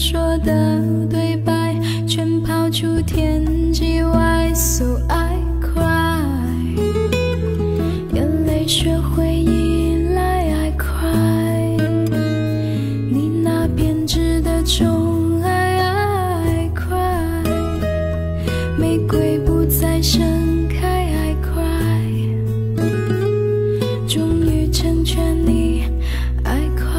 说的对白，全抛出天际外。So I cry， 眼泪学会依赖 I cry， 你那编织的宠爱 I cry， 玫瑰不再盛开 I cry， 终于成全你 I cry。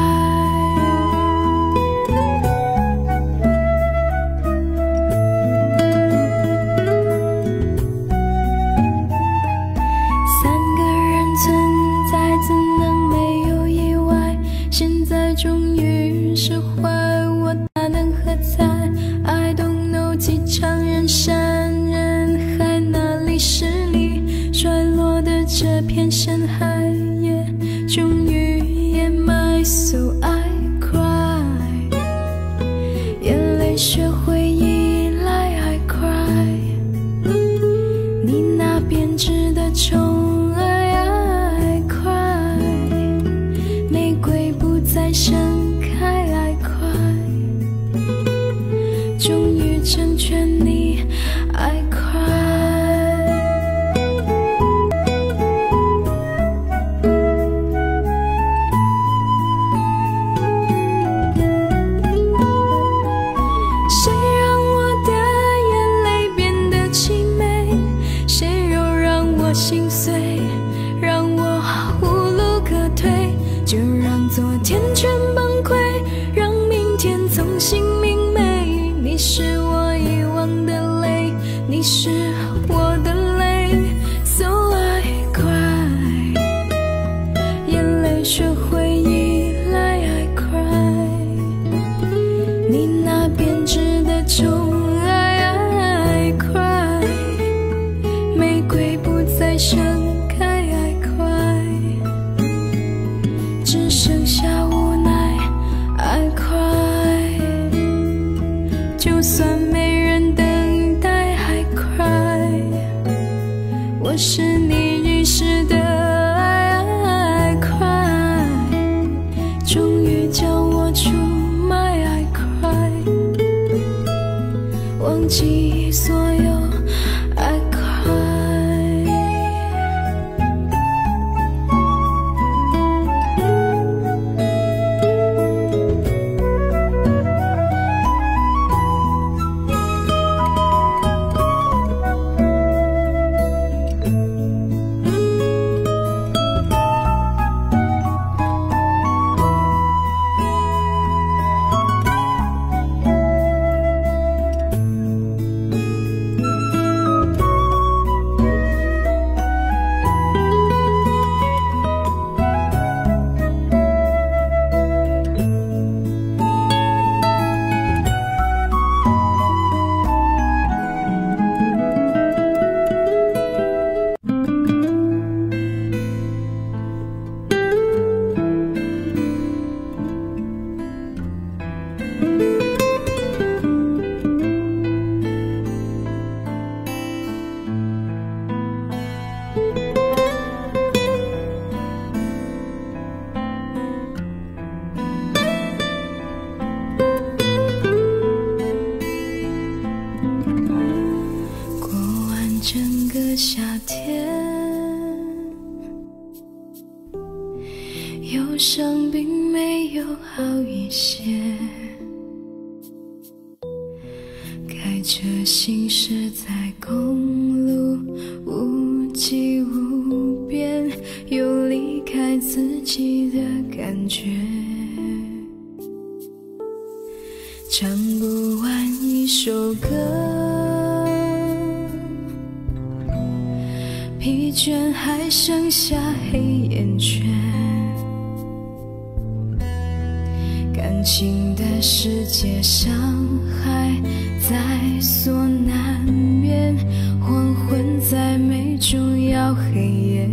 三个人存在怎能没有意外，现在终于释怀，我哪能喝彩 I don't know， 几场人山人海，哪里是你摔落的这片深海，也终于掩埋。 So I cry， 眼泪学会依赖 I cry， 你那编织的宠爱 I cry， 玫瑰不再盛开 I cry， 终于成全你 I cry。 谁让我的眼泪变得凄美，谁又让我心碎，让我无路可退，就让昨天全崩溃，让明天重新明媚。你是我遗忘的泪，你是我的泪。 So I cry， 眼泪学会依赖 I cry， 你那编织的宠爱 I cry， 玫瑰不再盛开 I cry， 只剩下无奈 I cry， 就算没人等待 I cry， 我是你遗失的爱 I cry， 终于将我出卖 I cry， 忘记所有 I cry。 过完整个夏天，忧伤并没有好一些，开车行驶在公路，无际无边，有离开自己的感觉，唱不完一首歌，疲倦还剩下黑眼圈，感情的世界伤害在所难免，黄昏再美终要黑夜，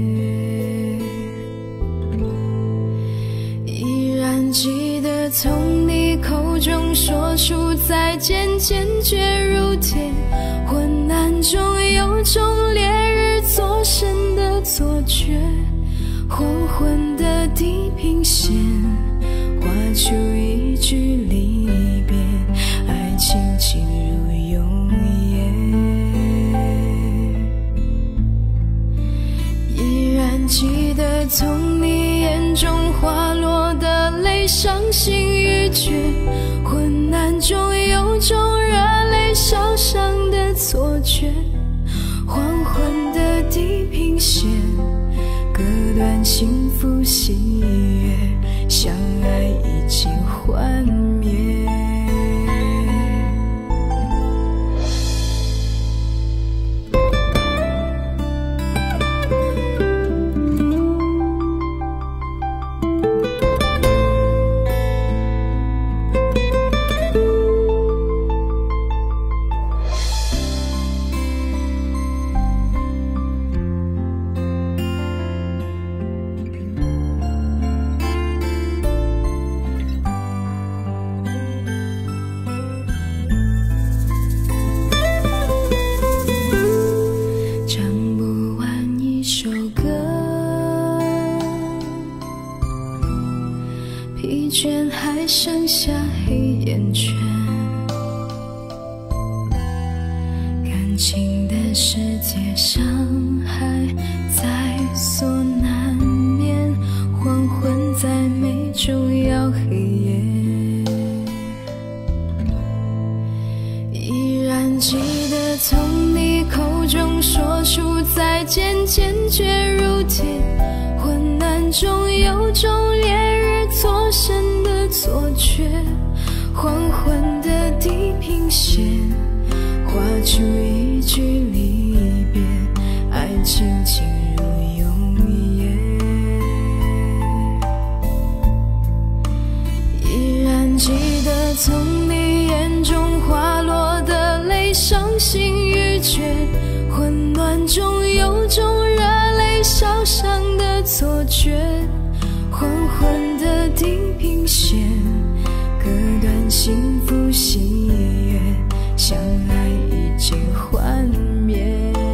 依然记得从你口中说出再见，坚决如铁，昏暗中有种烈日灼身的错觉，黄昏的地平线画出一句离别。 记得从你眼中滑落的泪，伤心欲绝，昏暗中有种热泪烧伤的错觉，黄昏的地平线割断幸福喜悦，相爱已经幻灭。疲倦还剩下黑眼圈，感情的世界伤害在所难免，黄昏再美终要黑夜。依然记得从你口中说出再见，坚决如铁，昏暗中有种烈日错身的错觉，黄昏的地平线画出一句离别，爱情进入永夜。依然记得从你眼中滑落的泪，伤心欲绝，混乱中有种热泪烧伤的错觉，黄昏的地平线割断幸福喜悦，相爱已经幻灭。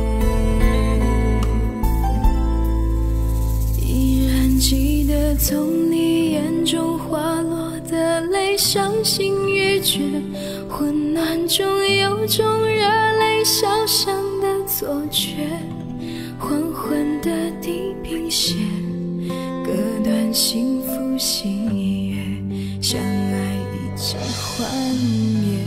依然记得从你眼中滑落的泪，伤心欲绝，昏暗中有种热泪烧伤的错觉，黄昏的地平线割断幸福喜悦，相爱已经幻灭。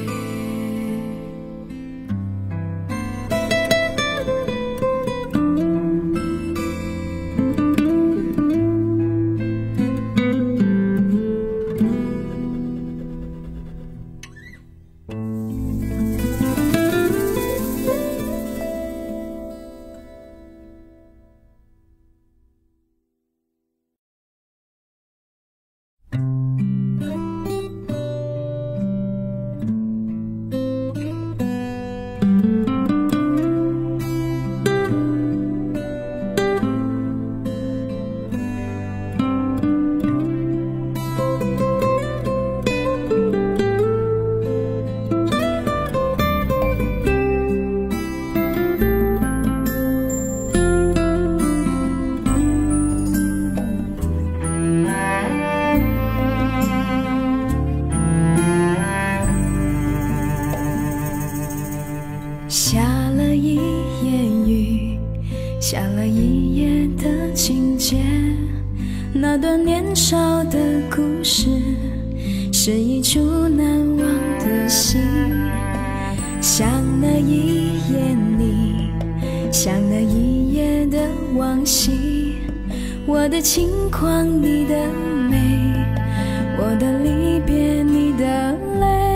下了一夜雨，下了一夜的情节，那段年少的故事是一出难忘的戏。像那一夜你，像那一夜的往昔，我的轻狂你的美，我的离别你的泪，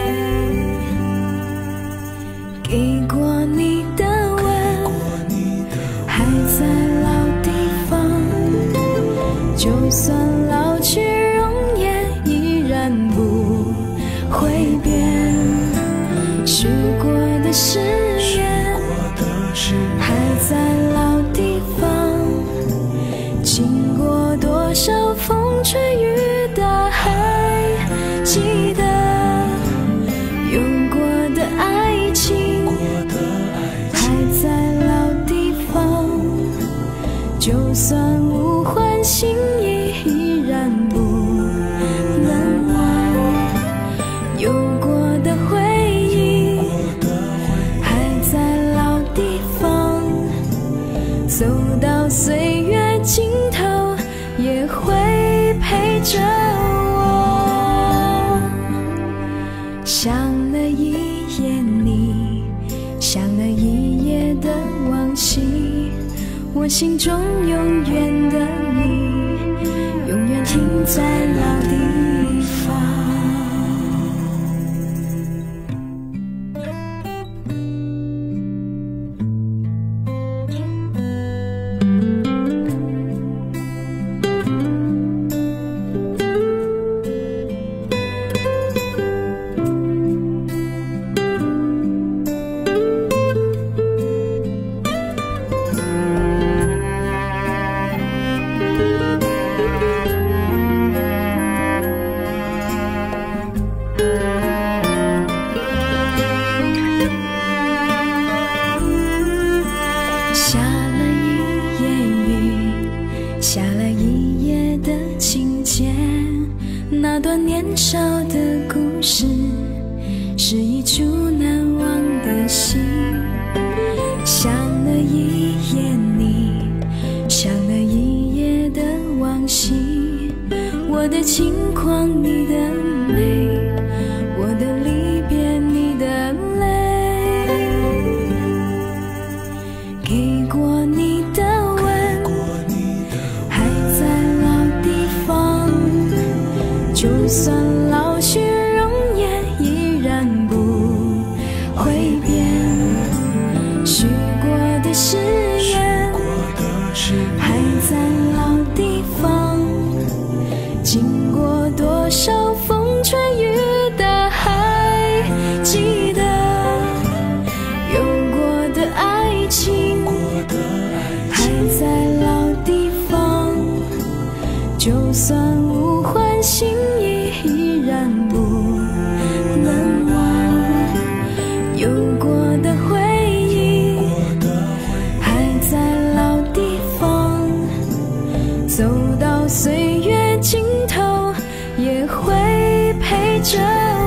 给过你的吻还在老地方，就算老去容颜依然不会变，许过的誓言还在老地方，经过多少风吹雨打还记得，有过的爱情还在老地方，就算无欢心意依然不能忘，有过的回忆还在老地方， 走到岁月尽头，也会陪着我。想了一夜你，想了一夜的往昔，我心中永远的你，永远停在老地方。下了一夜的情节，那段年少的故事，是一出难忘的戏。想了一夜你，想了一夜的往昔，我的轻狂你的美，我的离别你的泪，给过你的就算老去容颜依然不会变，许过的誓言还在老地方，经过多少风吹雨打还记得，有过的爱情还在老地方，就算无欢心依然不能忘，有过的回忆还在老地方，走到岁月尽头也会陪着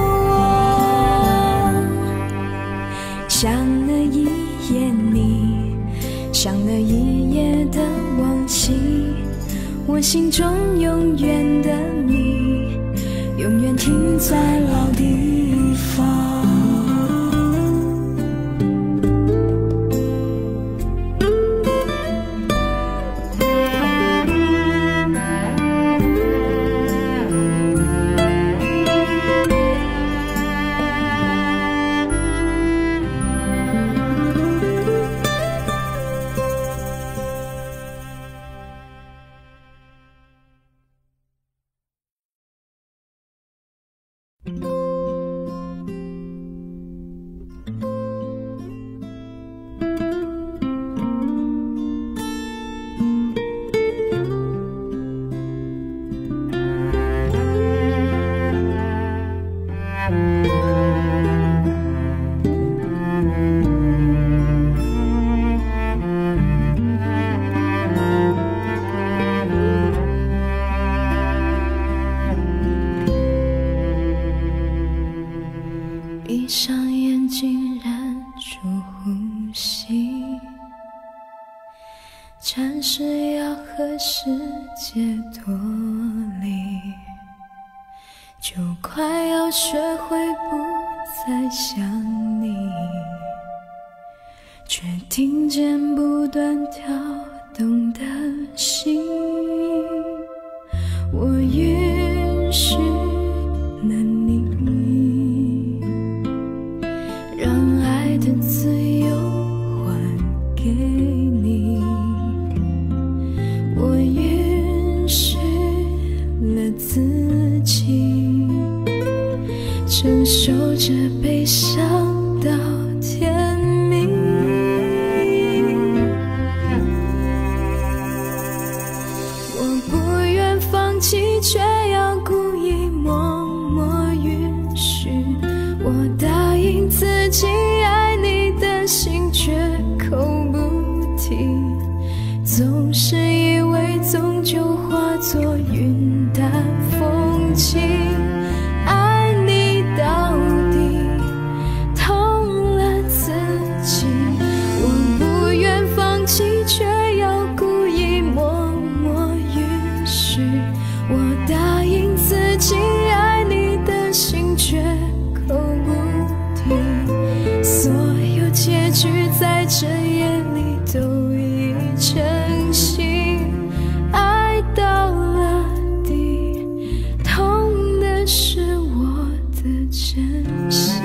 我。想了一夜你，想了一夜的往昔，我心中永远的你，永远停在老地方。闭上眼睛，忍住呼吸，暂时要和世界脱离，就快要学会不再想你，却听见不断跳动的心，我允许了你，让爱的自由还给你，我允许了自己，承受着悲伤到天明。我不愿放弃，却要故意默默允许，我答应自己爱你的心却口不提，总是以为终究化作云淡风轻，爱你到底痛了自己，我不愿放弃，却真心，爱到了底，痛的是我的真心。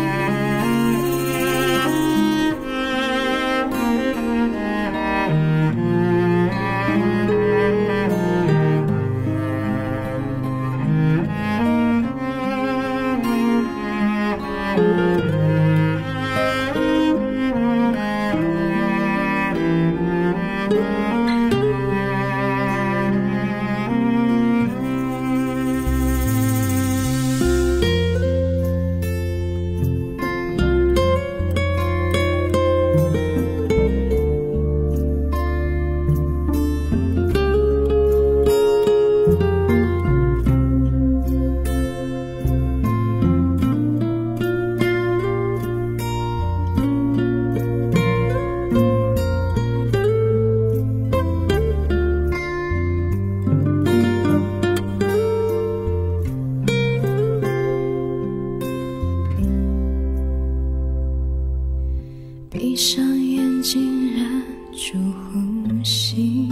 闭上眼睛，忍住呼吸，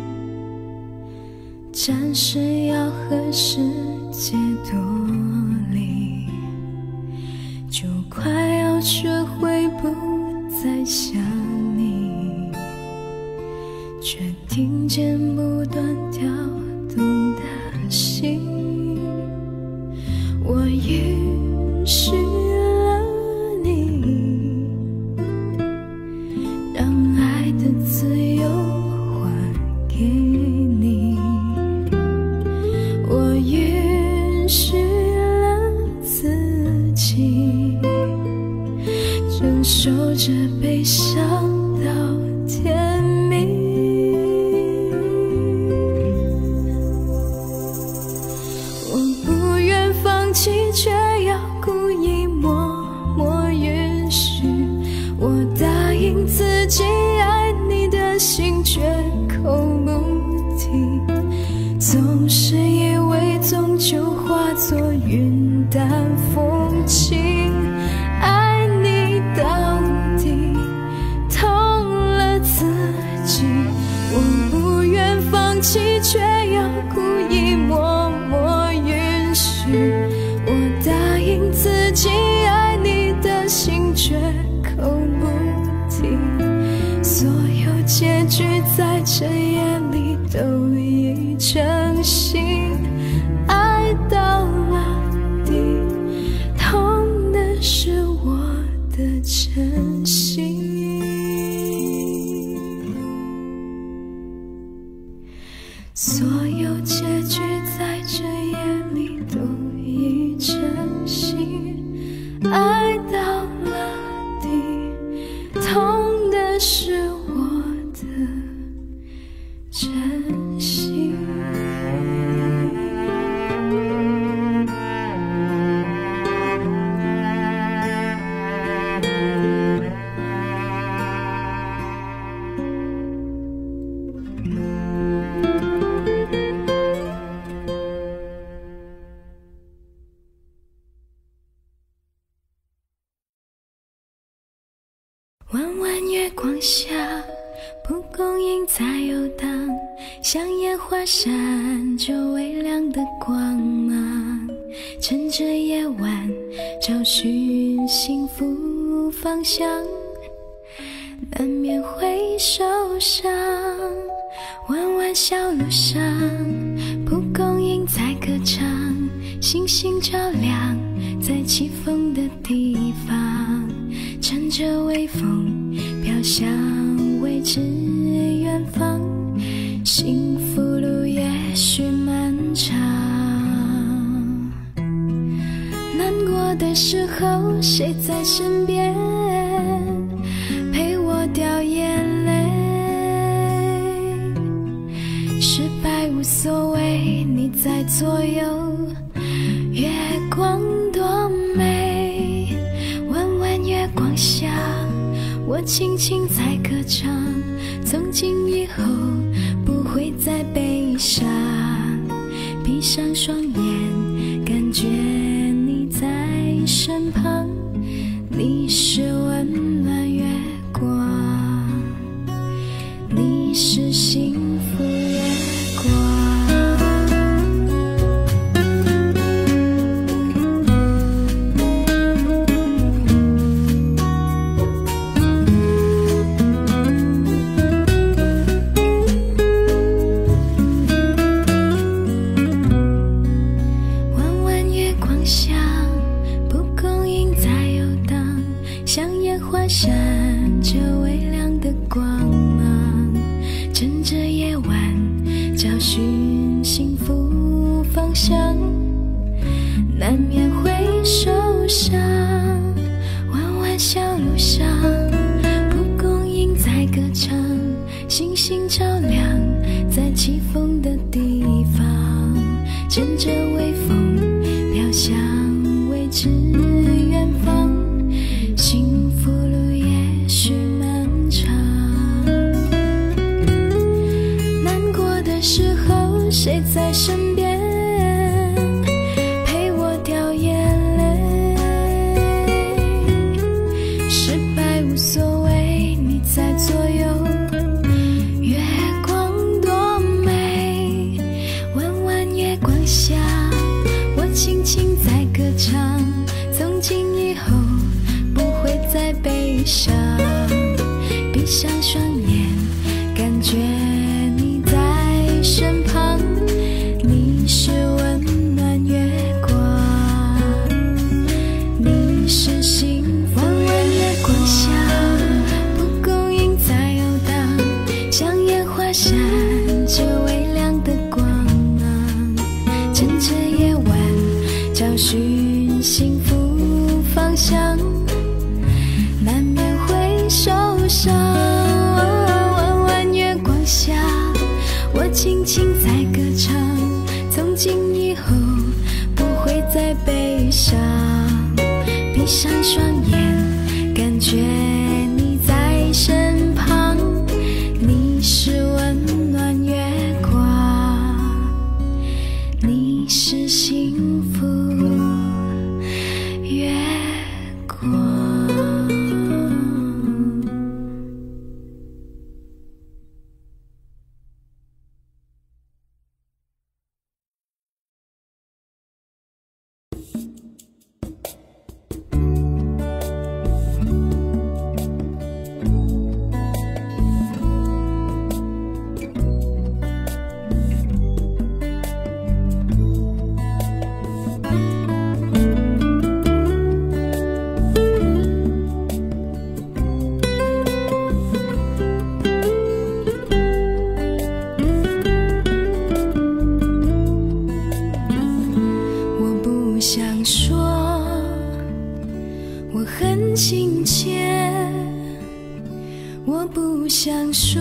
暂时要和世界脱离，就快要学会不再想你，却听见不断跳动的心，我允许承受着悲伤到天明，我不愿放弃，却要故意默默允许。我答应自己爱你的心绝口不提，总是以为终究化作云淡风轻。到底痛了自己，我不愿放弃，却要故意默默允许。我答应自己爱你的心绝口不提，所有结局在这夜里都已成型，爱到了底，痛的是我的真心，所有结局在这夜里都已成型，爱到了底，痛的是我的真心。弯弯月光下，蒲公英在游荡，像烟花闪着微亮的光芒，趁着夜晚找寻幸福方向，难免会受伤。弯弯小路上，蒲公英在歌唱，星星照亮在起风的地方，乘着微风飘向未知远方，幸福路也许漫长。难过的时候，谁在身边陪我掉眼泪？失败无所谓，你在左右，月光多美。弯弯月光下，我轻轻在歌唱，从今以后不会再悲伤。闭上双眼，感觉你在身旁，你是温暖月光，你是幸福月光。弯弯月光下，蒲公英在游荡，像烟花闪着微亮的光芒，趁着夜晚找寻幸福方向，难免会受伤。弯弯小路上，蒲公英在歌唱，星星照亮在起风的地方，乘着微风飘向未知远方，幸福路也许漫长。难过的时候谁在身边陪我掉眼泪，失败无所谓，你在左右，月光多美。弯弯月光下，我轻轻在歌唱，从今以后不会再悲伤。闭上双眼，感觉你在身旁，你是温暖月光，你是幸福。弯弯月光下，蒲公英在游荡，像烟花闪着微亮的光芒，趁着夜晚找寻幸福方向，难免会受伤。弯弯月光下，我轻轻在歌唱，从今以后不会再悲伤。闭上双眼，感觉你在身旁，你是温暖月光，你是幸福月光。想说我很亲切，我不想说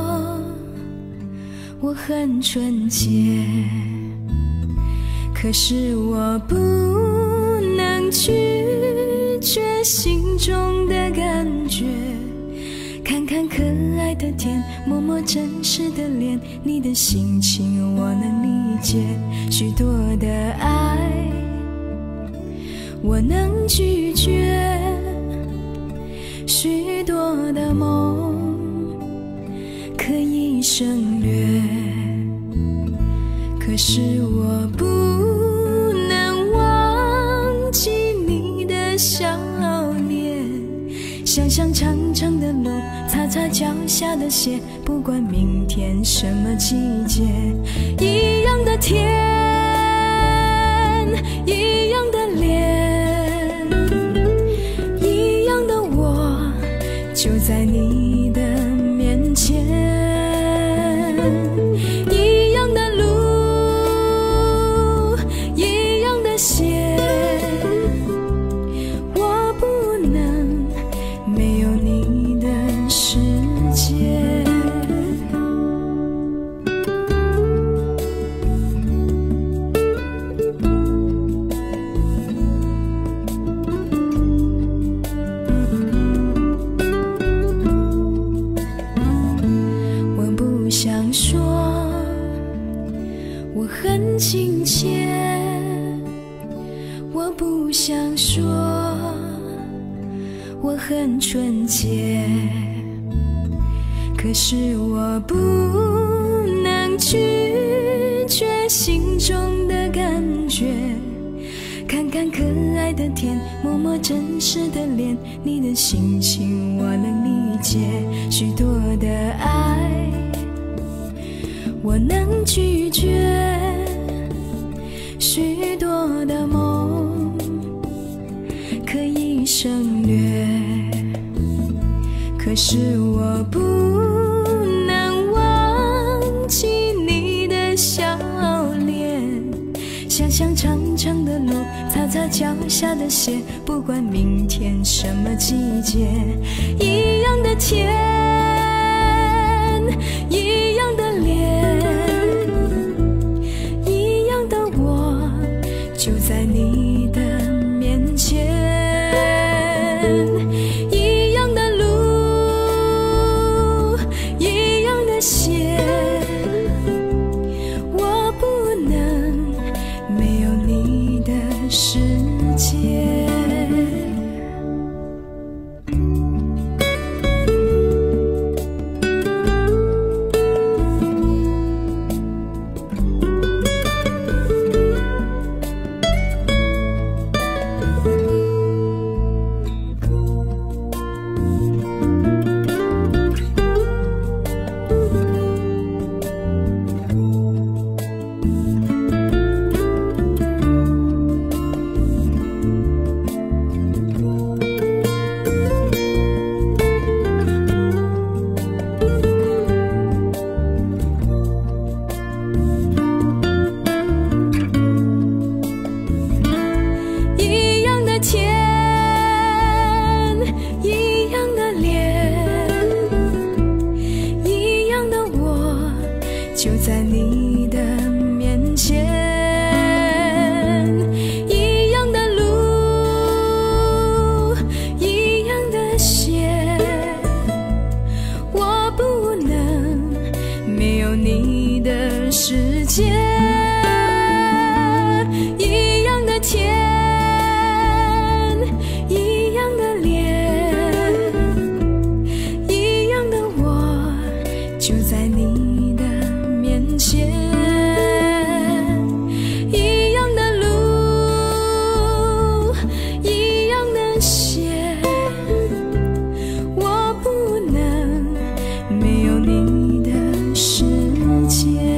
我很纯洁，可是我不能拒绝心中的感觉。看看可爱的天，摸摸真实的脸，你的心情我能理解，许多的爱我能拒绝，许多的梦可以省略，可是我不能忘记你的笑脸。想象长长的路，擦擦脚下的鞋，不管明天什么季节，一样的天，一样的脸，一样的我，就在你的面前。一样的路，一样的鞋，我不能没有你的世界。很亲切，我不想说我很纯洁，可可是我不能拒绝心中的感觉，看看可爱的天，摸摸真实的脸，你的心情我能理解，许多的爱我能拒绝，许多的梦可以省略，可是我不能忘记你的笑脸，想象长长的路，擦擦脚下的鞋，不管明天什么季节，一样的天，一样的脸，一样的我，就在你的面前，一样的路，一样的鞋，我不能没有你的世界。就在你的面前，一样的路，一样的鞋，我不能没有你的世界，一样的天，一样的脸，一样的我，就在你的面前，一样的路，一样的鞋，我不能没有你的世界。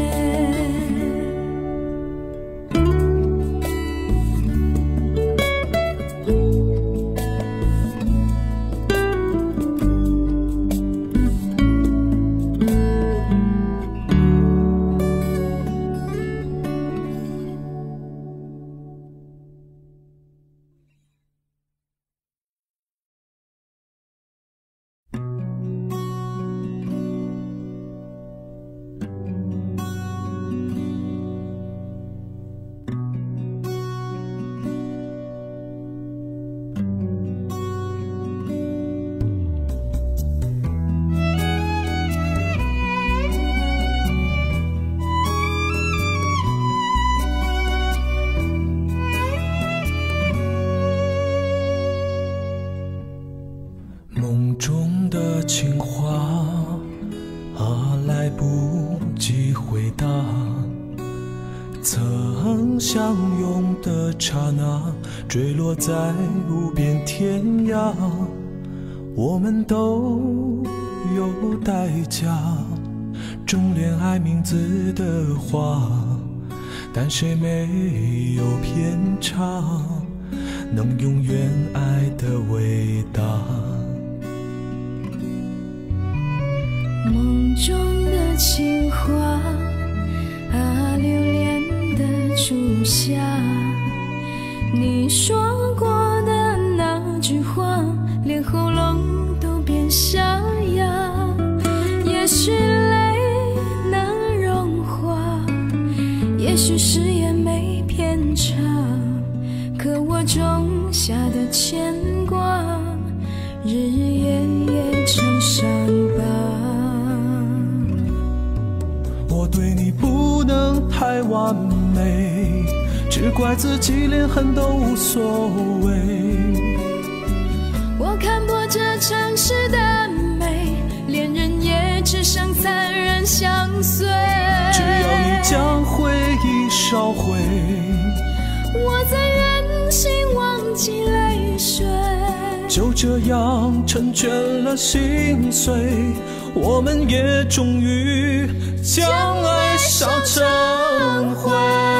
梦中的情话来不及回答，曾相拥的刹那坠落在无边天涯，我们都有代价，种恋爱名字的花，但谁没有偏差，能永远爱的伟大。 梦中的情话留恋的初夏，你说过的那句话，连喉咙都变沙哑。也许泪能融化，也许誓言没偏差，可我种下的牵挂，日日夜夜成伤疤。 我对你不能太完美，只怪自己连恨都无所谓。 我看破这城市的美，恋人也只剩残忍相随。 只要你将回忆烧毁， 我再任性忘记泪水， 就这样成全了心碎，我们也终于将爱烧成灰。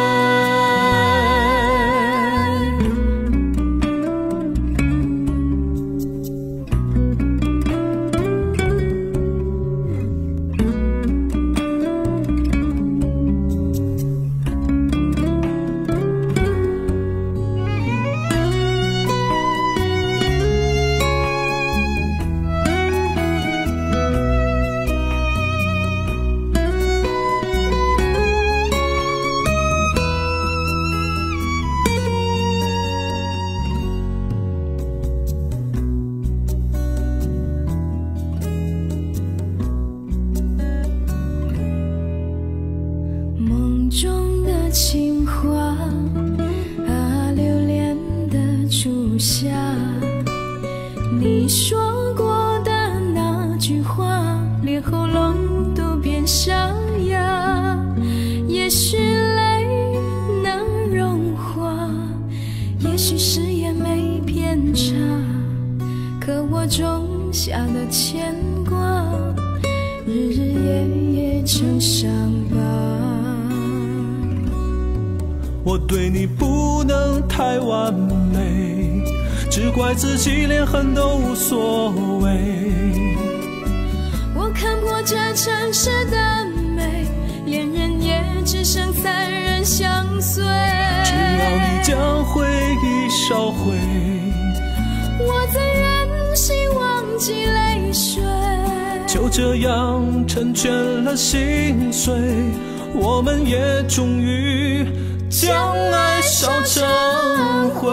梦中的情话啊，留恋的初夏，你说过的那句话，连喉咙都变沙哑。也许泪能融化，也许誓言没偏差，可我种下的牵挂，日日夜夜成伤疤。 我对你不能太完美，只怪自己连恨都无所谓。 我看破这城市的美，恋人也只剩残忍相随。 只要你将回忆烧毁， 我再任性忘记泪水， 就这样成全了心碎，我们也终于将爱烧成灰。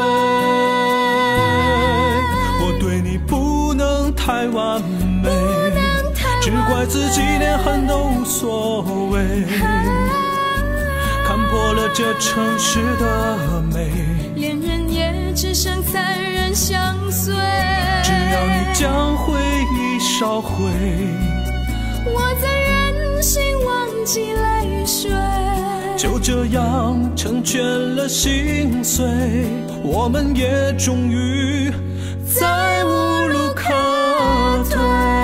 我对你不能太完美，只怪自己连恨都无所谓。看破了这城市的美， 恋人也只剩残忍相随。 只要你将回忆烧毁， 我再任性忘记泪水， 就这样成全了心碎，我们也终于再无路可退。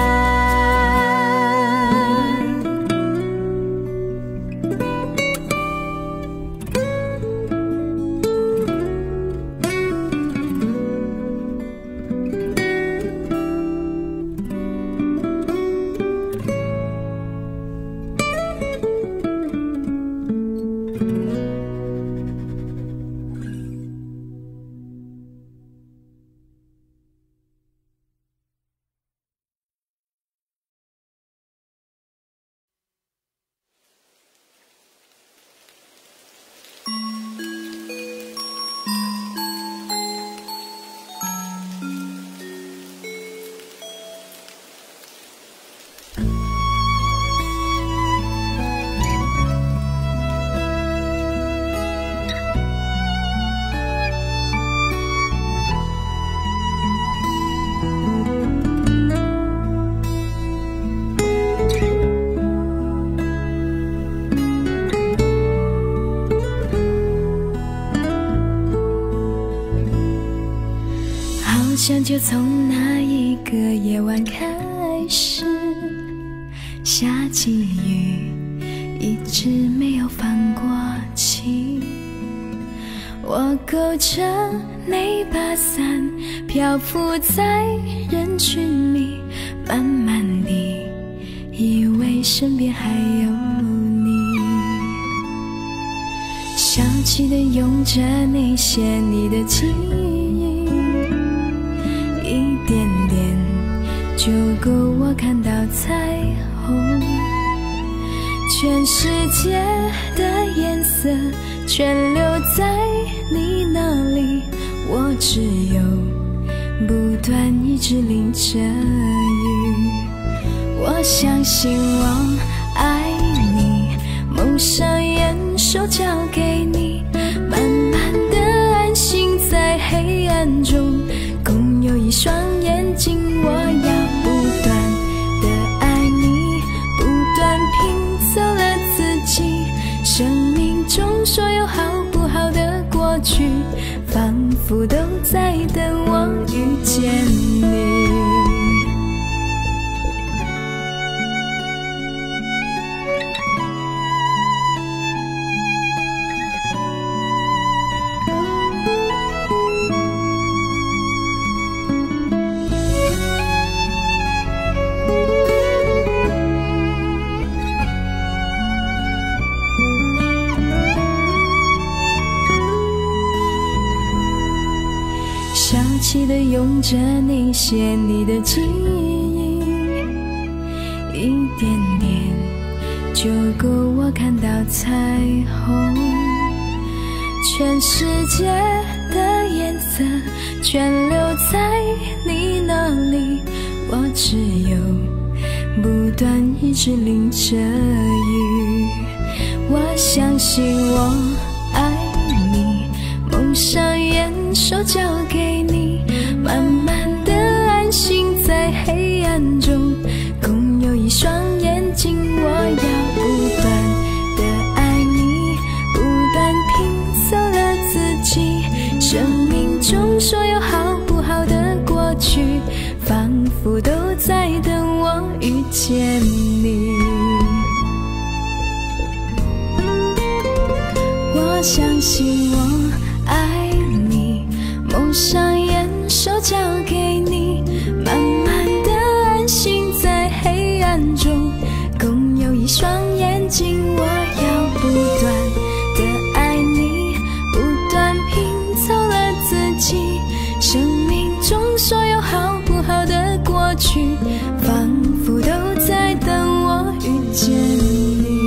好像就从那一个夜晚开始，下起雨，一直没有放过晴。我勾着那把伞，漂浮在人群里，慢慢地以为身边还有你。小气地用着那些你的记忆，一点点就够我看到彩虹。全世界的颜色全留在你那里，我只有不断一直淋着雨。我相信我爱你，蒙上眼手交给你，慢慢地安心在黑暗中，共有一双眼睛。我要不断地爱你， 中所有好不好的过去，仿佛都在等我遇见你。小气的用着你写你的记忆，一点点就够我看到彩虹。全世界的颜色全留在你那里，我只有不断一直淋着雨。我相信我爱你，蒙上眼手交给你，慢慢的安心在黑暗中，共有一双眼睛。我要不断的爱你，不断拼凑了自己，生命中所有好不好的过去，仿佛都在等我遇见你。我相信我爱你，蒙上眼手交给你，慢慢的安心在黑暗中，共有一双眼睛。我要不断的爱你，不断拼凑了自己，生命中所有好不好的过去，仿佛都在等我遇见你。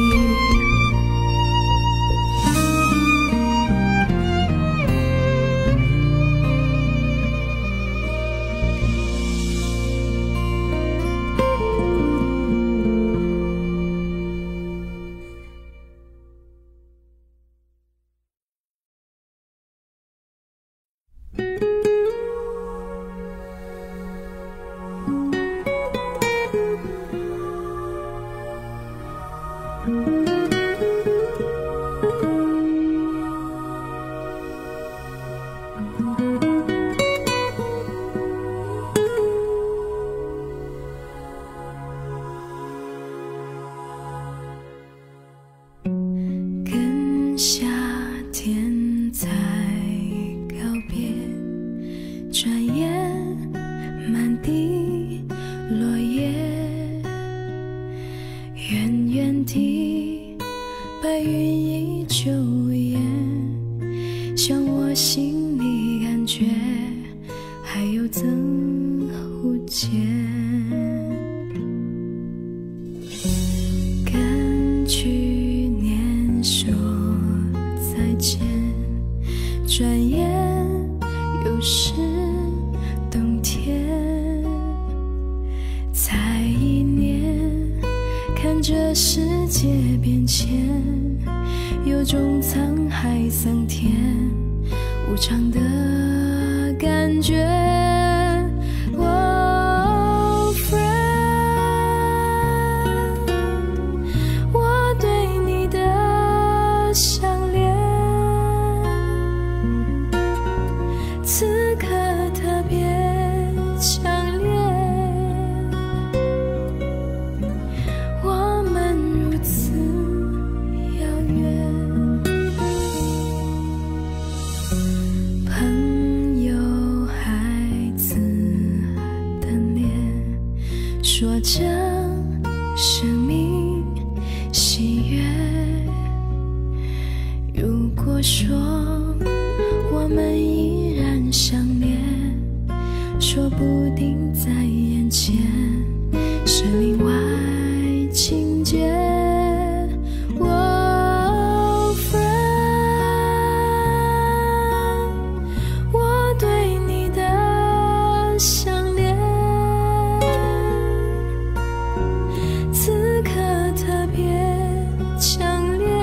跟夏天才告别，转眼满地落叶，远远地白云依旧远，像我心里感觉还有增互见。跟去年说再见，转眼又是冬天。才一年，看着世界变迁，有种沧海桑田无常的感觉。Oh friend， 我对你的想念，此刻特别强烈。我们如此遥远，朋友孩子的脸，说着生命喜悦。如果说我们依然相恋，说不定在眼前是另外情节。Oh friend， 我对你的想念，此刻特别强烈，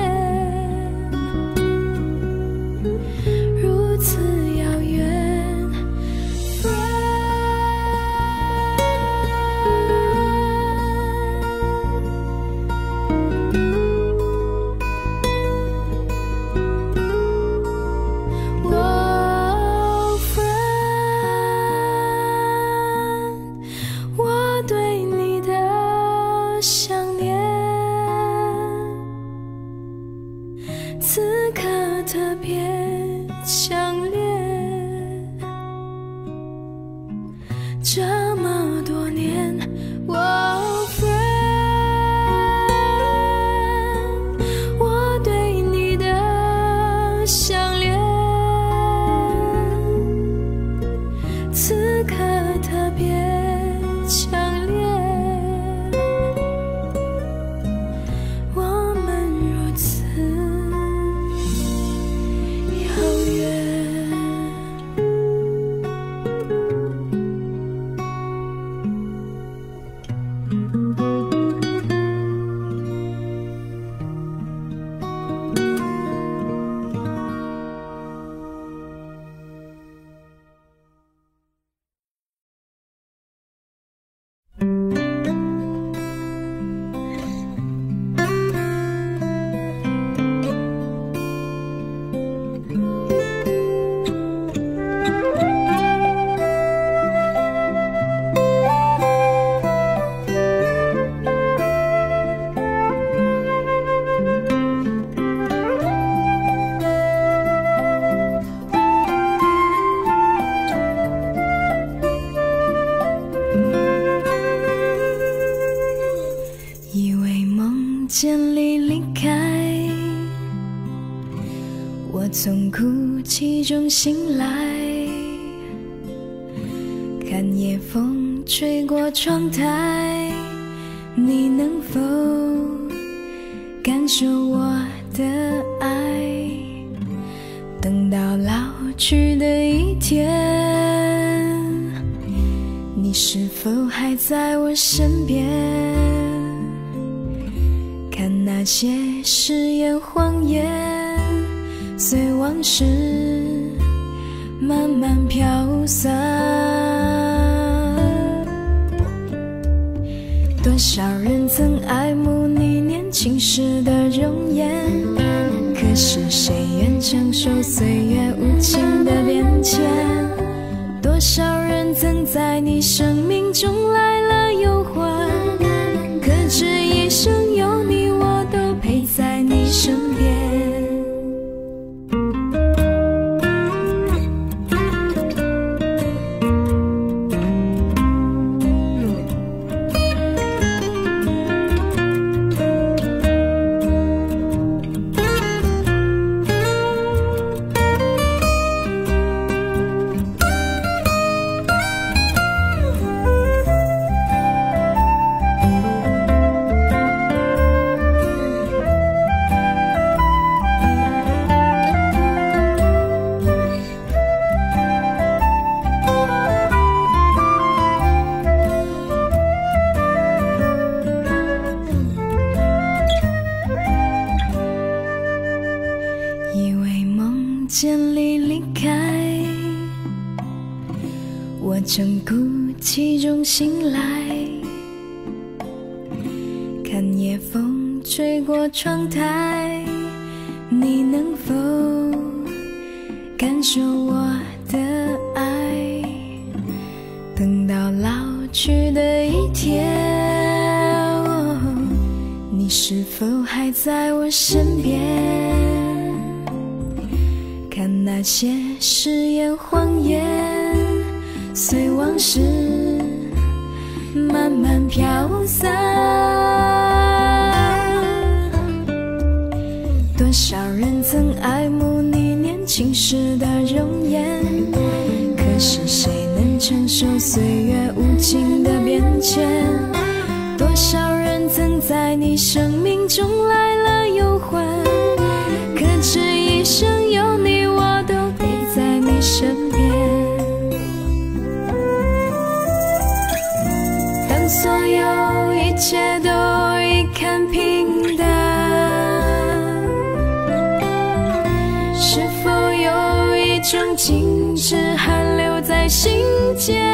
如此遥远。friend 特别强烈。这么多年，我 friend， 我对你的想念，此刻特别强烈。我们如此遥远。以为梦见你离开，我从哭泣中醒来，看夜风吹过窗台，你能否感受我的爱？等到老去的一天，你是否还在我身边？看那些誓言谎言，随往事慢慢飘散。多少人曾爱慕你年轻时的容颜，可是谁愿承受岁月无情的变迁？多少人曾在你生命中来了又还，可知一生有你，我都陪在你身边。以为梦见你离开，我从哭泣中醒来，看夜风吹过窗台，你能否感受我的爱？等到老去的一天，你是否还在我身边？看那些誓言谎言，随往事慢慢飘散。多少人曾爱慕你年轻时的容颜，可是谁能承受岁月无情的变迁？多少人曾在你生命中来了又还，可知一生有你，我都陪在你身边。当所有一切都已看平淡，是否有一种静止还留在心间？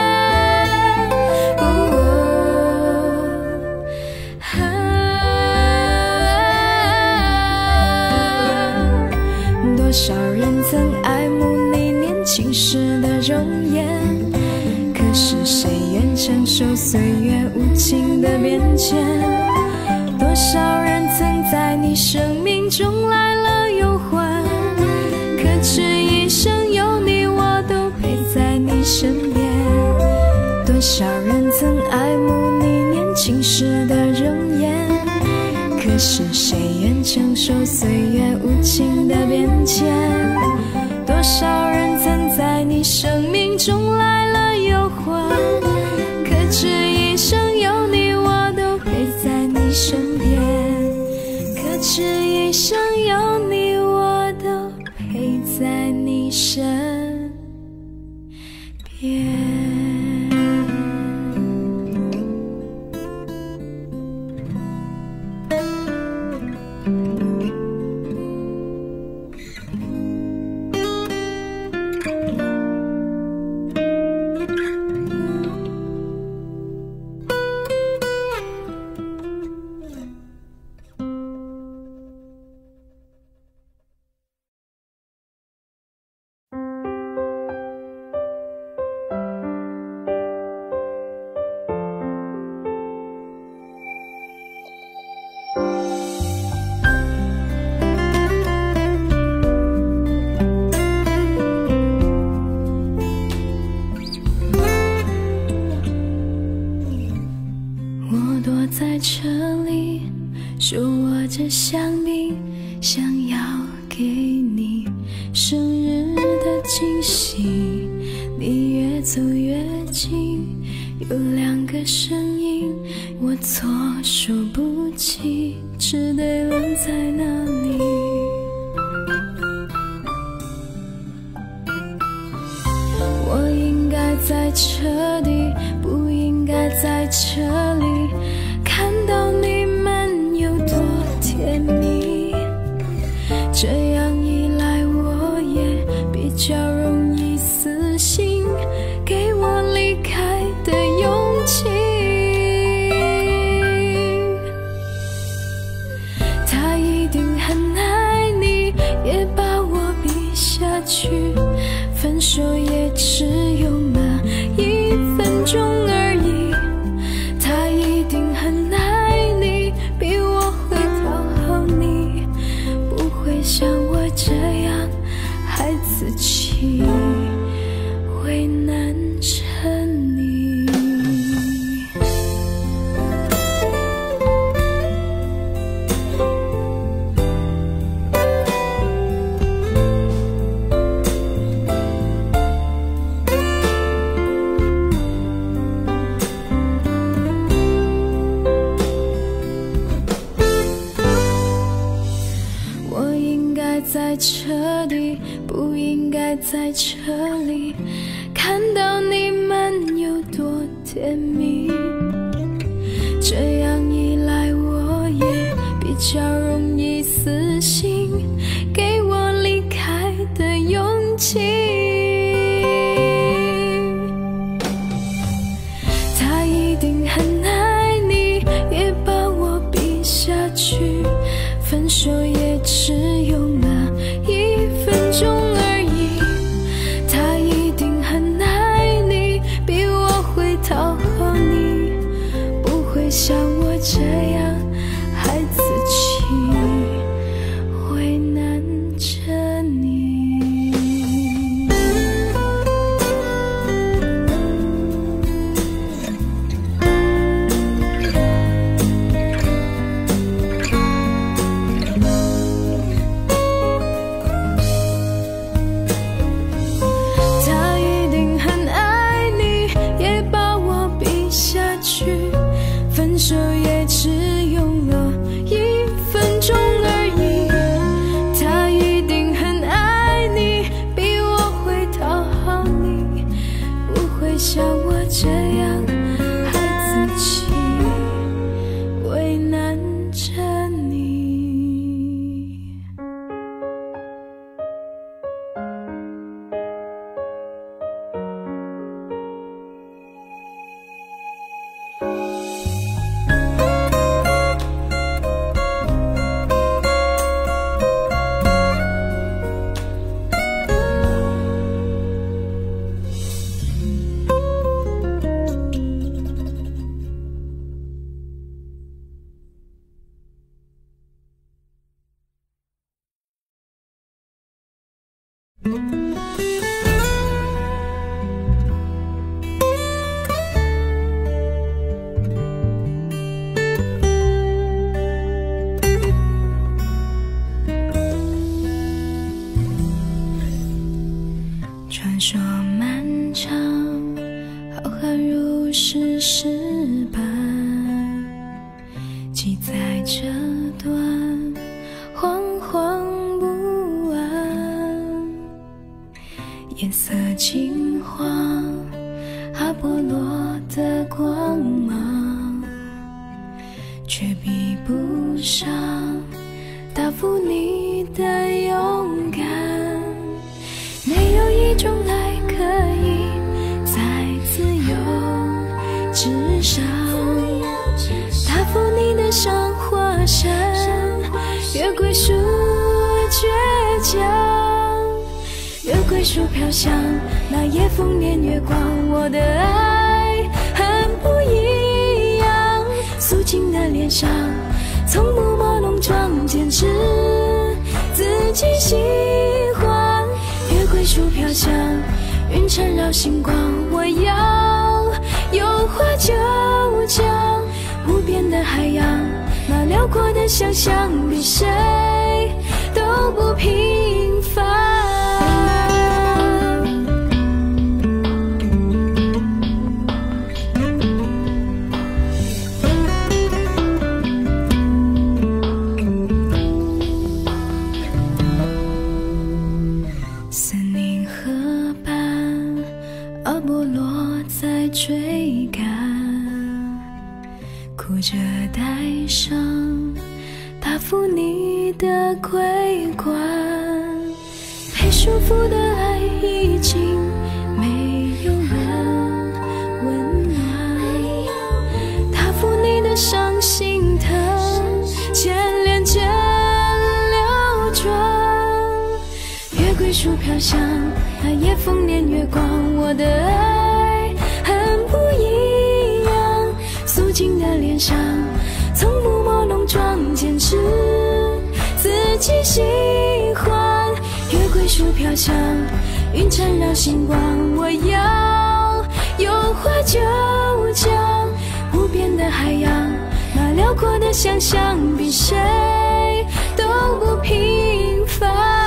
多少人曾爱慕你年轻时的容颜，可是谁愿承受岁月无情的变迁？多少人曾在你生命中来了又还， 谁愿承受岁月无情的变迁？多少人曾在你生命中来了又还，可知一生有你，我都陪在你身边。可知一生有你，我都陪在你身边。在车里手握着香槟，想要给你生日的惊喜。你越走越近，有两个声音，我措手不及，只得愣在那里。我应该在车底，不应该在车里，看到你们有多甜蜜，这样一来我也比较容易死心，给我离开的勇气。他一定很爱你，也把我比下去，分手也只有那1分钟而已。他一定很爱你，比我会讨好你，不会像我这样孩子气，为难着你。在车底，不应该在车里，看到你们有多甜蜜，这样一来我也比较容易死心，给我离开的勇气。他一定很爱你，也把我比下去，分手也只有那1分钟而已。他一定很爱你，比我会讨好你，不会像我这样孩子气，为难着你。 答复你的勇敢。没有一种爱可以在自由之上，答复你的伤或伤，越归属倔强，越归属飘香。那夜风年月光，我的爱很不一样。肃静的脸上，从不朦胧装坚持自己喜欢。越归属飘香，云缠绕星光，我要有话就讲。无边的海洋，那辽阔的想象，比谁都不平凡。森林河畔，阿波罗在追赶，哭着带上答复你的桂冠。被束缚的爱已经没有人温暖，答复你的伤心疼，牵连着流转。越归属飘香，那夜风年月光，我的爱很不一样。肃静的脸上，从不朦胧装坚持自己喜欢。越归属飘香，云缠绕星光，我要有话就讲。无边的海洋，那辽阔的想象，比谁都不平凡。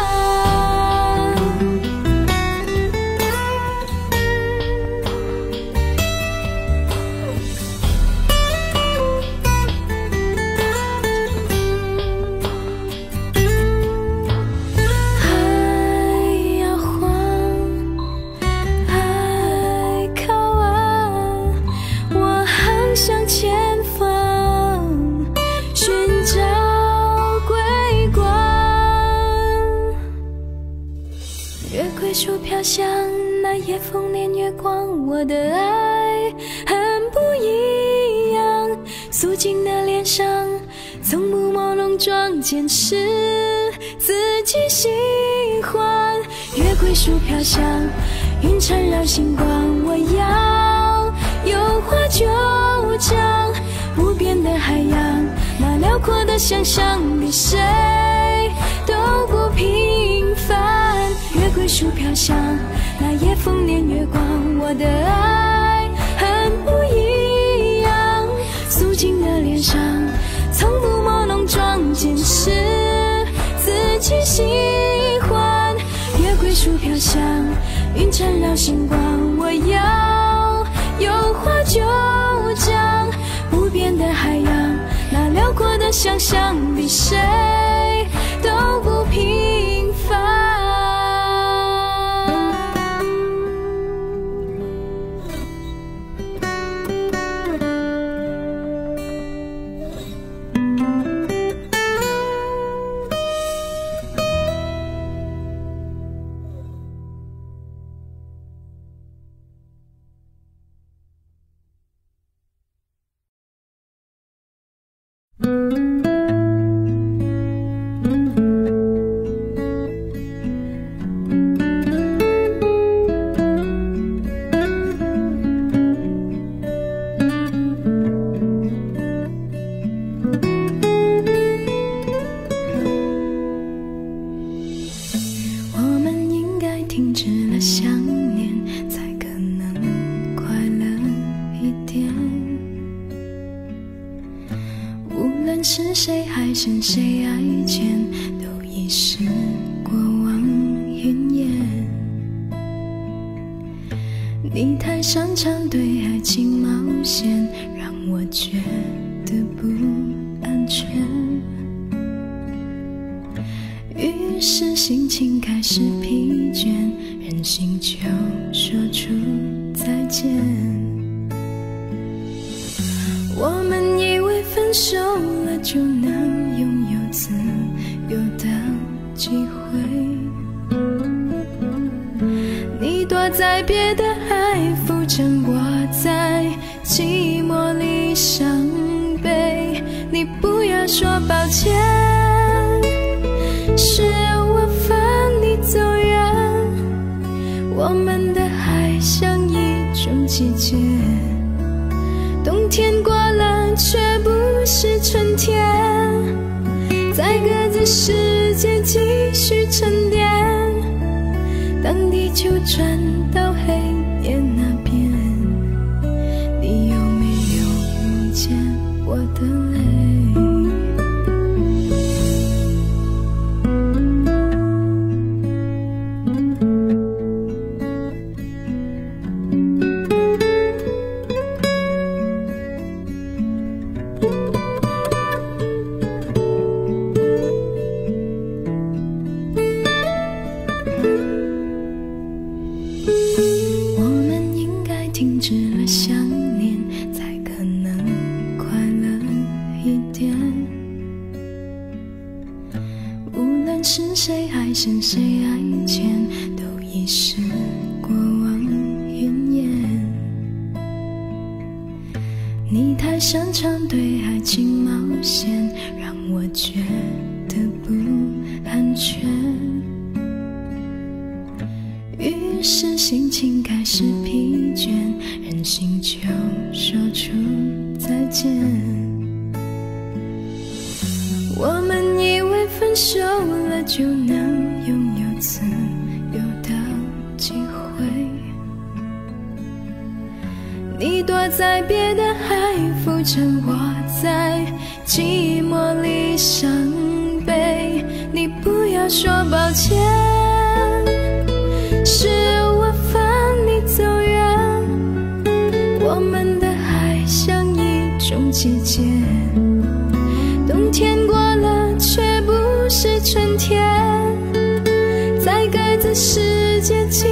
归属飘香，那夜风年月光，我的爱很不一样。肃静的脸上，从不朦胧装坚持自己喜欢。越归属飘香，云缠绕星光，我要有话就讲。无边的海洋，那辽阔的想象，比谁都不平凡。越归属飘香，那夜风年月光，我的爱很不一样。肃静的脸上，从不朦胧装坚持自己喜欢。越归属飘香，云缠绕星光，我要有话就讲。无边的海洋，那辽阔的想象，比谁都不平凡。是谁爱深谁爱浅，都已是过往云烟。你太擅长对爱情冒险，让我觉得不安全。于是心情开始疲倦，任性就说出再见。我们以为分手了就能拥有自由机会。你躲在别的海，浮沉我在寂寞里伤悲。你不要说抱歉，是我放你走远。我们的海像一种季节，冬天过了却不是春天，在各自世界继续沉淀。当地球转到黑夜那边，你有没有遇见我的泪？停止了想念，才可能快乐一点。无论是谁爱深谁爱浅，都已是过往云烟。你太擅长对爱情冒险，让我觉得不安全。于是心情开始疲倦，任性就说出再见。我们以为分手了就能拥有自由的机会，你躲在别的海，浮沉我在寂寞里伤悲。你不要说抱歉，是我放你走远。我们的海像一种季节，冬天过了却不是春天，在各自世界继